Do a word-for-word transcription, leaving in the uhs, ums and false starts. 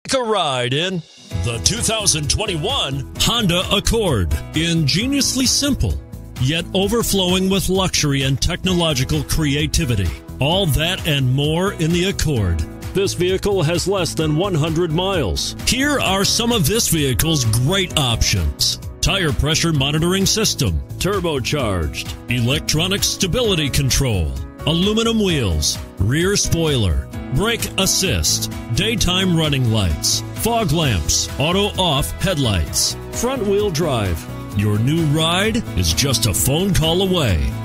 Take a ride in the two thousand twenty-one Honda Accord. Ingeniously simple, yet overflowing with luxury and technological creativity. All that and more in the Accord. This vehicle has less than one hundred miles. Here are some of this vehicle's great options: tire pressure monitoring system, turbocharged, electronic stability control, aluminum wheels, rear spoiler, brake assist, daytime running lights, fog lamps, auto off headlights, front wheel drive. Your new ride is just a phone call away.